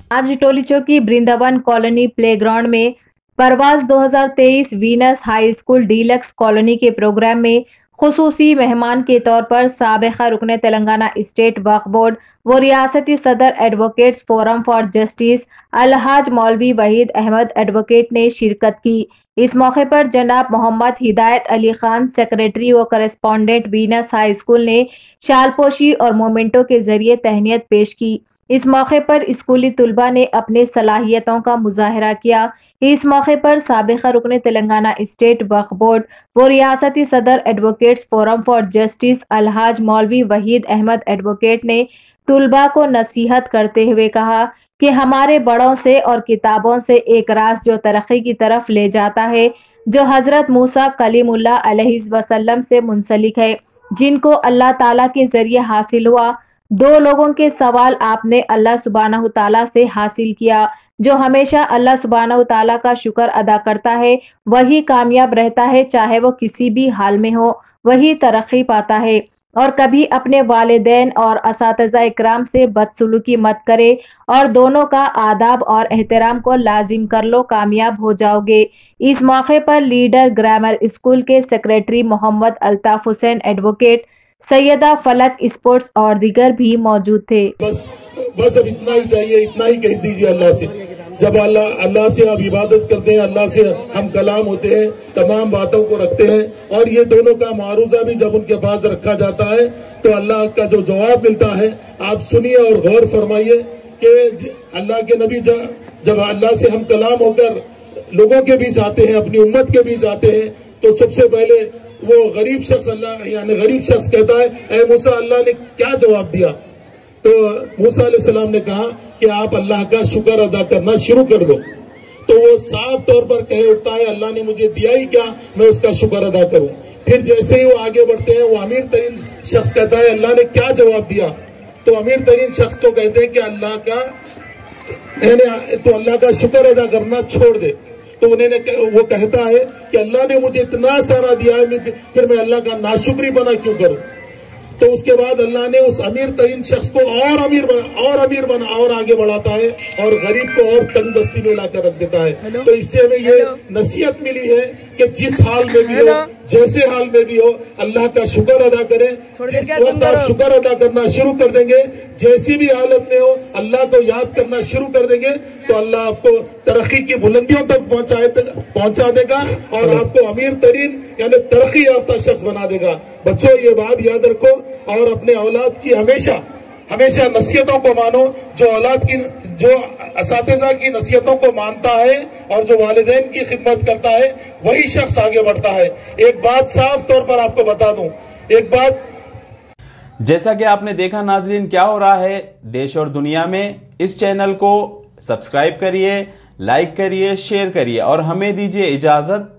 आज टोली चौकी Vrindavan colony playground में Parwaz 2023 Venus high school deluxe colony के प्रोग्राम में खुसूसी मेहमान के तौर पर साबिक़ा रुकन तेलंगाना स्टेट वक्फ बोर्ड व रियासती सदर एडवोकेट्स फोरम फॉर जस्टिस अलहाज मौलवी वहीद अहमद एडवोकेट ने शिरकत की। इस मौके पर जनाब मोहम्मद हिदायत अली खान सेक्रेटरी व करेस्पॉन्डेंट वीनस हाई स्कूल ने शालपोशी और मोमेंटो के जरिए तहनीत पेश की। इस मौके पर स्कूली तुलबा ने अपने सलाहियतों का मुजाहरा किया। इस मौके पर साबिक़ा रुकन तेलंगाना स्टेट वक्फ बोर्ड व रियासती सदर एडवोकेट्स फोरम फॉर जस्टिस अलहाज मौलवी वहीद अहमद एडवोकेट ने तुलबा को नसीहत करते हुए कहा कि हमारे बड़ों से और किताबों से एक राज जो तरक्की की तरफ ले जाता है, जो हजरत मूसा कलीमुल्लाह अलैहिस्सलाम से मुंसलिक है, जिनको अल्लाह ताला के जरिए हासिल हुआ। दो लोगों के सवाल आपने अल्लाह सुब्हानहू ताला से हासिल किया। जो हमेशा अल्लाह सुब्हानहू ताला का शुक्र अदा करता है वही कामयाब रहता है, चाहे वो किसी भी हाल में हो, वही तरक्की पाता है। और कभी अपने वालिदैन और असातिज़ा इकराम से बदसलूकी मत करे और दोनों का आदाब और एहतराम को लाजिम कर लो, कामयाब हो जाओगे। इस मौके पर लीडर ग्रामर स्कूल के secretary Mohammed Altaf Hussain advocate, Syeda Falak sports और दीगर भी मौजूद थे। बस अब इतना ही चाहिए, इतना ही कह दीजिए अल्लाह से। जब अल्लाह से आप इबादत करते हैं, अल्लाह से हम कलाम होते हैं, तमाम बातों को रखते हैं और ये दोनों का मारूजा भी जब उनके पास रखा जाता है तो अल्लाह का जो जवाब मिलता है आप सुनिए और गौर फरमाइए कि अल्लाह के नबी जब अल्लाह से हम कलाम होकर लोगों के बीच आते हैं, अपनी उम्मत के बीच आते हैं, तो सबसे पहले वो गरीब शख्स गरीब शख्स कहता है, ऐ मूसा, अल्लाह ने क्या जवाब दिया? तो मूसा अलैहिस्सलाम ने कहा कि आप अल्लाह का शुक्र अदा करना शुरू कर दो। तो वो साफ तौर पर कह उठता है, अल्लाह ने मुझे दिया ही क्या, मैं उसका शुक्र अदा करूं। फिर जैसे ही वो आगे बढ़ते हैं, वो अमीर तरीन शख्स कहता है, अल्लाह ने क्या जवाब दिया? तो अमीर तरीन शख्स को कहते हैं कि अल्लाह का शुक्र अदा करना छोड़ दे। तो वो कहता है कि अल्लाह ने मुझे इतना सारा दिया है, फिर मैं अल्लाह का नाशुक्री बना क्यों करूं? तो उसके बाद अल्लाह ने उस अमीर तरीन शख्स को और अमीर बना और आगे बढ़ाता है और गरीब को और तंग दस्ती में लाकर रख देता है। तो इससे हमें ये नसीहत मिली है कि जिस हाल में भी हो, जैसे हाल में भी हो, अल्लाह का शुक्र अदा करें। जिस वक्त आप शुक्र अदा करना शुरू कर देंगे, जैसी भी हालत में हो, अल्लाह को याद करना शुरू कर देंगे तो अल्लाह आपको तरक्की की बुलंदियों तक पहुंचा देगा और आपको अमीर तरीन यानी तरक्की याफ्ता शख्स बना देगा। बच्चों, ये बात याद रखो और अपने औलाद की हमेशा नसीहतों को मानो। जो असातिज़ा की नसीहतों को मानता है और जो वालिदैन की खिदमत करता है, वही शख्स आगे बढ़ता है। एक बात साफ तौर पर आपको बता दूं, जैसा कि आपने देखा नाजरीन क्या हो रहा है देश और दुनिया में, इस चैनल को सब्सक्राइब करिए, लाइक करिए, शेयर करिए और हमें दीजिए इजाजत।